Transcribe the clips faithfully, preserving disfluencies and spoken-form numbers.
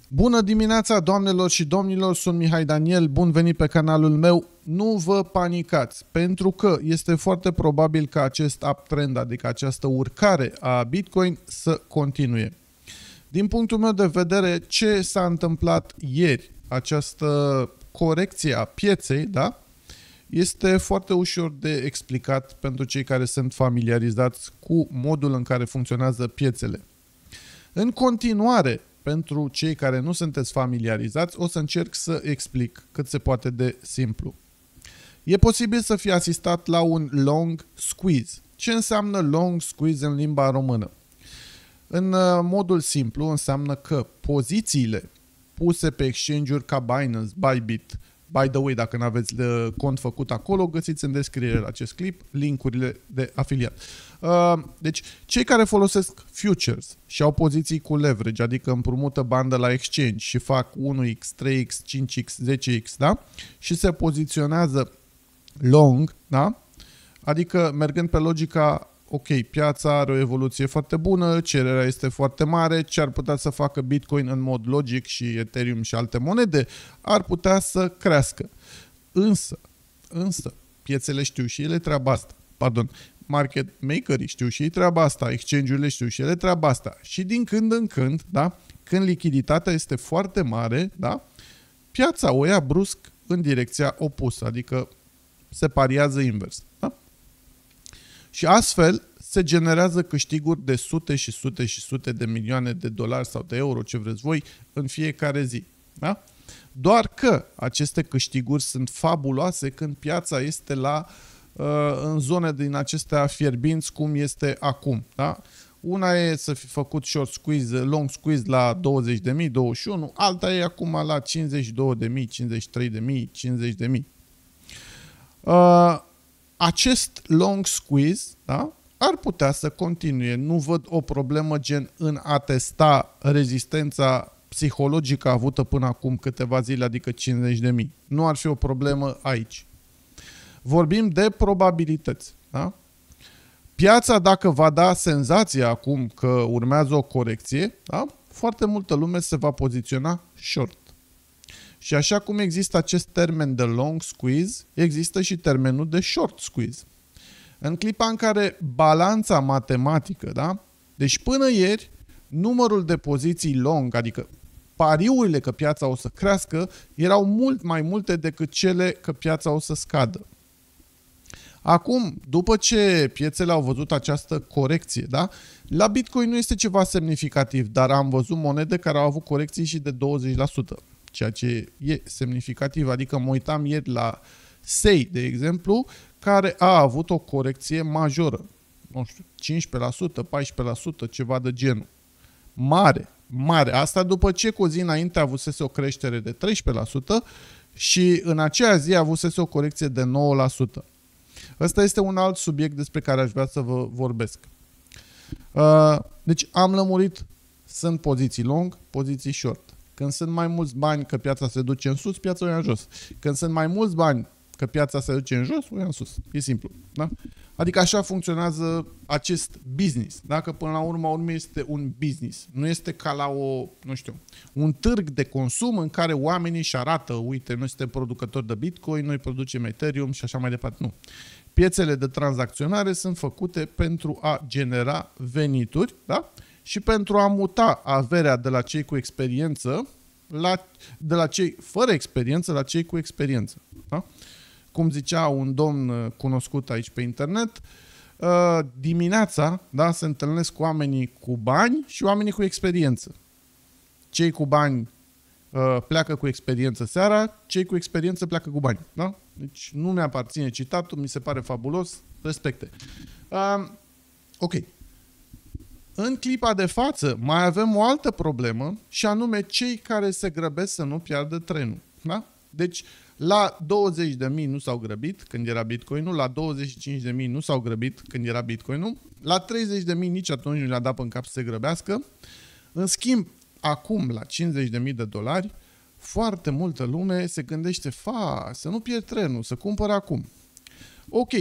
Bună dimineața, doamnelor și domnilor, sunt Mihai Daniel, bun venit pe canalul meu. Nu vă panicați, pentru că este foarte probabil ca acest uptrend, adică această urcare a Bitcoin, să continue. Din punctul meu de vedere, ce s-a întâmplat ieri, această corecție a pieței, da? Este foarte ușor de explicat pentru cei care sunt familiarizați cu modul în care funcționează piețele. În continuare, pentru cei care nu sunteți familiarizați, o să încerc să explic cât se poate de simplu. E posibil să fie asistat la un long squeeze. Ce înseamnă long squeeze în limba română? În modul simplu înseamnă că pozițiile puse pe exchange-uri ca Binance, Bybit, by the way, dacă nu aveți cont făcut acolo, găsiți în descriere la acest clip linkurile de afiliat. Deci, cei care folosesc futures și au poziții cu leverage, adică împrumută bandă la exchange și fac unu x, trei x, cinci x, zece x, da? Și se poziționează long, da? Adică mergând pe logica, ok, piața are o evoluție foarte bună, cererea este foarte mare, ce ar putea să facă Bitcoin în mod logic și Ethereum și alte monede, ar putea să crească. Însă, însă, piețele știu și ele treaba asta. Pardon, market makerii știu și ei treaba asta, exchange-urile știu și ele treaba asta. Și din când în când, da, când lichiditatea este foarte mare, da, piața o ia brusc în direcția opusă, adică se pariază invers. Da? Și astfel se generează câștiguri de sute și sute și sute de milioane de dolari sau de euro, ce vreți voi, în fiecare zi. Da? Doar că aceste câștiguri sunt fabuloase când piața este la, în zone din acestea fierbinți cum este acum. Da? Una e să fi făcut short squeeze, long squeeze la douăzeci de mii, douăzeci și unu, alta e acum la cincizeci și două de mii, cincizeci și trei de mii, cincizeci de mii. Uh, acest long squeeze, da, ar putea să continue. Nu văd o problemă gen în a testa rezistența psihologică avută până acum câteva zile, adică cincizeci de mii. Nu ar fi o problemă aici. Vorbim de probabilități. Da? Piața, dacă va da senzația acum că urmează o corecție, da, foarte multă lume se va poziționa short. Și așa cum există acest termen de long squeeze, există și termenul de short squeeze. În clipa în care balanța matematică, da? Deci până ieri, numărul de poziții long, adică pariurile că piața o să crească, erau mult mai multe decât cele că piața o să scadă. Acum, după ce piețele au văzut această corecție, da? La Bitcoin nu este ceva semnificativ, dar am văzut monede care au avut corecții și de douăzeci la sută. Ceea ce e semnificativ, adică mă uitam ieri la S E I, de exemplu, care a avut o corecție majoră, nu știu, cincisprezece la sută, paisprezece la sută, ceva de genul. Mare, mare. Asta după ce cu o zi înainte avusese o creștere de treisprezece la sută și în aceea zi avusese o corecție de nouă la sută. Ăsta este un alt subiect despre care aș vrea să vă vorbesc. Deci am lămurit, sunt poziții long, poziții short. Când sunt mai mulți bani că piața se duce în sus, piața o ia în jos. Când sunt mai mulți bani că piața se duce în jos, o ia în sus. E simplu. Da? Adică așa funcționează acest business. Dacă până la urma urmei este un business. Nu este ca la o, nu știu, un târg de consum în care oamenii își arată, uite, noi suntem producători de Bitcoin, noi producem Ethereum și așa mai departe. Nu. Piețele de tranzacționare sunt făcute pentru a genera venituri, da? Și pentru a muta averea de la cei cu experiență, la, de la cei fără experiență la cei cu experiență. Da? Cum zicea un domn cunoscut aici pe internet, dimineața, da, se întâlnesc cu oamenii cu bani și oamenii cu experiență. Cei cu bani pleacă cu experiență seara, cei cu experiență pleacă cu bani. Da? Deci nu mi-aparține citatul, mi se pare fabulos, respecte. Uh, ok. În clipa de față mai avem o altă problemă și anume cei care se grăbesc să nu piardă trenul. Da? Deci la douăzeci de mii nu s-au grăbit când era Bitcoinul, la douăzeci și cinci de mii nu s-au grăbit când era Bitcoinul, la treizeci de mii nici atunci nu le-a dat în cap să se grăbească. În schimb, acum la cincizeci de mii de dolari, foarte multă lume se gândește, fa, să nu pierd trenul, să cumpăr acum. Ok,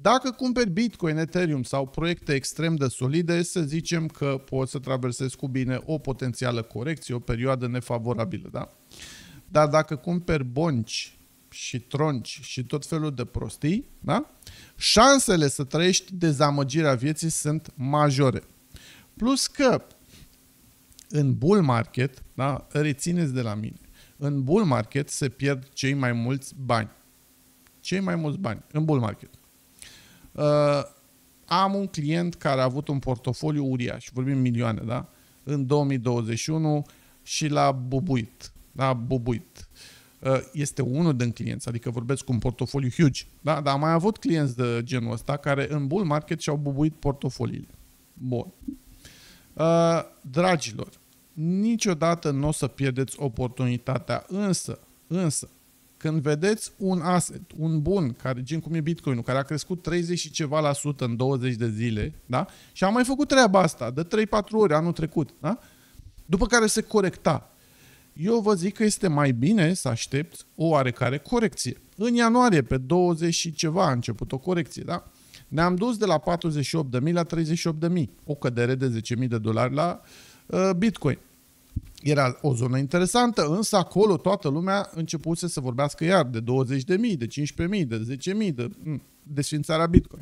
Dacă cumperi Bitcoin, Ethereum sau proiecte extrem de solide, să zicem că poți să traversezi cu bine o potențială corecție, o perioadă nefavorabilă, da? Dar dacă cumperi bonci și tronci și tot felul de prostii, da? Șansele să trăiești dezamăgirea vieții sunt majore. Plus că în bull market, da? Rețineți de la mine, în bull market se pierd cei mai mulți bani. Cei mai mulți bani în bull market. Uh, am un client care a avut un portofoliu uriaș, vorbim milioane, da? În două mii douăzeci și unu și l-a bubuit. L-a bubuit. Uh, este unul din clienți, adică vorbesc cu un portofoliu huge, da? Dar am mai avut clienți de genul ăsta care în bull market și-au bubuit portofoliile. Bun. Uh, dragilor, niciodată nu o să pierdeți oportunitatea, însă, însă, când vedeți un asset, un bun, care, gen cum e Bitcoin-ul, care a crescut treizeci și ceva la sută în douăzeci de zile, da? Și am mai făcut treaba asta de trei patru ori anul trecut, da? După care se corecta. Eu vă zic că este mai bine să aștepți o oarecare corecție. În ianuarie, pe douăzeci și ceva, a început o corecție, da? Ne-am dus de la patruzeci și opt de mii la treizeci și opt de mii, o cădere de zece mii de dolari la uh, Bitcoin. Era o zonă interesantă, însă acolo toată lumea începuse să vorbească iar de douăzeci de mii, de cincisprezece mii, de zece mii, de desfințarea Bitcoin.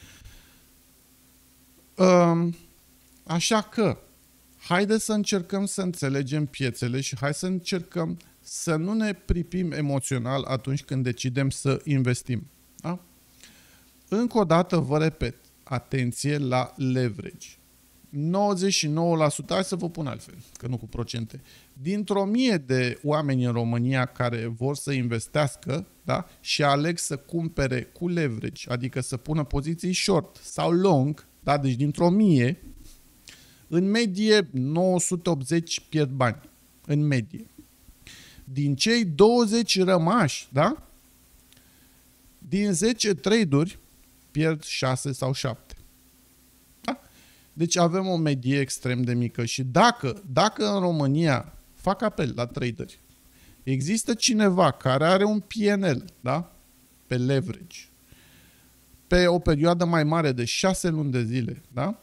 Așa că, haideți să încercăm să înțelegem piețele și hai să încercăm să nu ne pripim emoțional atunci când decidem să investim. Da? Încă o dată vă repet, atenție la leverage. nouăzeci și nouă la sută, hai să vă pun altfel, că nu cu procente, dintr-o mie de oameni în România care vor să investească, da, și aleg să cumpere cu leverage, adică să pună poziții short sau long, da, deci dintr-o mie, în medie nouă sute optzeci pierd bani, în medie. Din cei douăzeci rămași, da, din zece trade-uri pierd șase sau șapte. Deci avem o medie extrem de mică și dacă, dacă în România fac apel la traderi, există cineva care are un P and L, da? Pe leverage, pe o perioadă mai mare de șase luni de zile, da?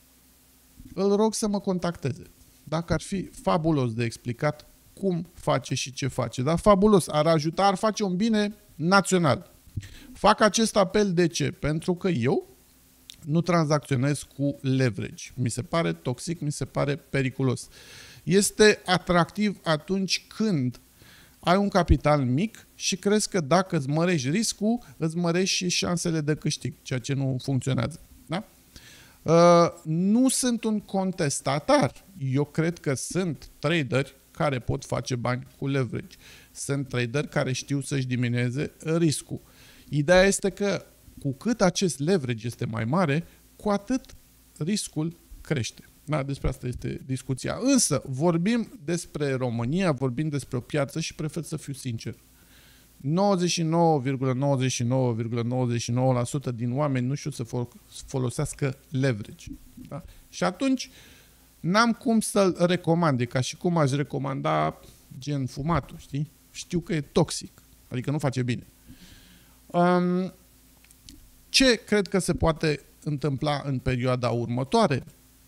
Îl rog să mă contacteze. Dacă ar fi fabulos de explicat cum face și ce face, da? Fabulos, ar ajuta, ar face un bine național. Fac acest apel de ce? Pentru că eu nu tranzacționez cu leverage. Mi se pare toxic, mi se pare periculos. Este atractiv atunci când ai un capital mic și crezi că dacă îți mărești riscul, îți mărești și șansele de câștig, ceea ce nu funcționează. Da? Uh, nu sunt un contestatar. Eu cred că sunt traderi care pot face bani cu leverage. Sunt traderi care știu să-și diminueze riscul. Ideea este că cu cât acest leverage este mai mare, cu atât riscul crește. Da, despre asta este discuția. Însă, vorbim despre România, vorbim despre o piață și prefer să fiu sincer. nouăzeci și nouă virgulă nouăzeci și nouă virgulă nouăzeci și nouă la sută din oameni nu știu să folosească leverage. Da? Și atunci, n-am cum să-l recomand. E ca și cum aș recomanda gen fumatul, știi? Știu că e toxic, adică nu face bine. Um, Ce cred că se poate întâmpla în perioada următoare?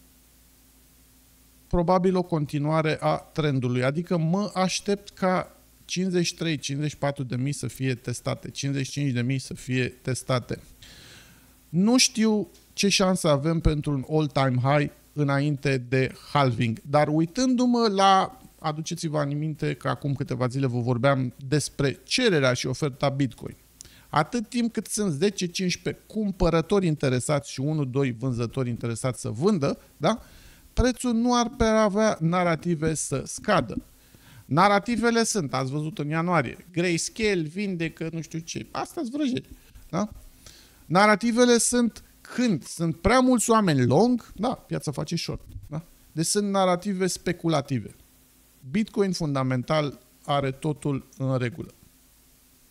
Probabil o continuare a trendului, adică mă aștept ca cincizeci și trei cincizeci și patru de mii să fie testate, cincizeci și cinci de mii să fie testate. Nu știu ce șansă avem pentru un all-time high înainte de halving, dar uitându-mă la, aduceți-vă aminte că acum câteva zile vă vorbeam despre cererea și oferta Bitcoin. Atât timp cât sunt zece cincisprezece cumpărători interesați și unu doi vânzători interesați să vândă, da? Prețul nu ar avea narative să scadă. Narativele sunt, ați văzut în ianuarie, Grayscale vindecă nu știu ce, asta-s vrăjeli. Da? Narativele sunt când sunt prea mulți oameni long, da, piața face short. Da? Deci sunt narative speculative. Bitcoin fundamental are totul în regulă.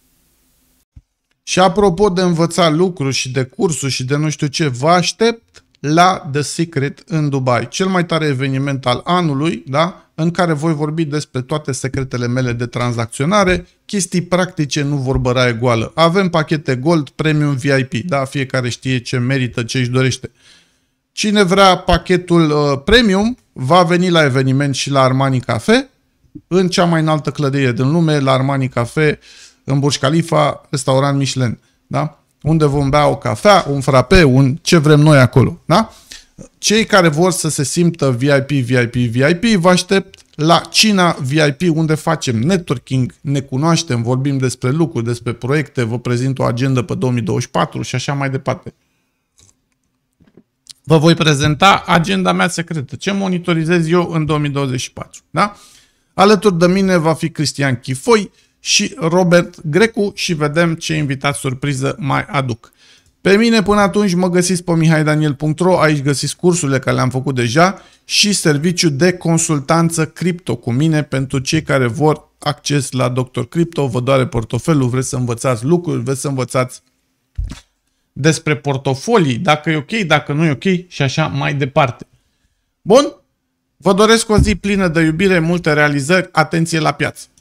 Și apropo de învățat lucruri și de cursuri și de nu știu ce, vă aștept la The Secret în Dubai, cel mai tare eveniment al anului, da? În care voi vorbi despre toate secretele mele de tranzacționare, chestii practice, nu vorbăraie goală. Avem pachete Gold, Premium, V I P, da? Fiecare știe ce merită, ce își dorește. Cine vrea pachetul uh, Premium va veni la eveniment și la Armani Cafe, în cea mai înaltă clădire din lume, la Armani Cafe, în Burj Khalifa, restaurant Michelin, da? Unde vom bea o cafea, un frappe, un ce vrem noi acolo, da? Cei care vor să se simtă V I P, V I P, V I P, vă aștept la cina V I P, unde facem networking, ne cunoaștem, vorbim despre lucruri, despre proiecte, vă prezint o agendă pe două mii douăzeci și patru și așa mai departe. Vă voi prezenta agenda mea secretă, ce monitorizez eu în două mii douăzeci și patru, da? Alături de mine va fi Cristian Chifoi și Robert Grecu și vedem ce invitați surpriză mai aduc. Pe mine până atunci mă găsiți pe mihai daniel punct ro, aici găsiți cursurile care le-am făcut deja și serviciu de consultanță cripto cu mine pentru cei care vor acces la Doctor Crypto, vă doare portofelul, vreți să învățați lucruri, vreți să învățați despre portofolii, dacă e ok, dacă nu e ok și așa mai departe. Bun? Vă doresc o zi plină de iubire, multe realizări, atenție la piață!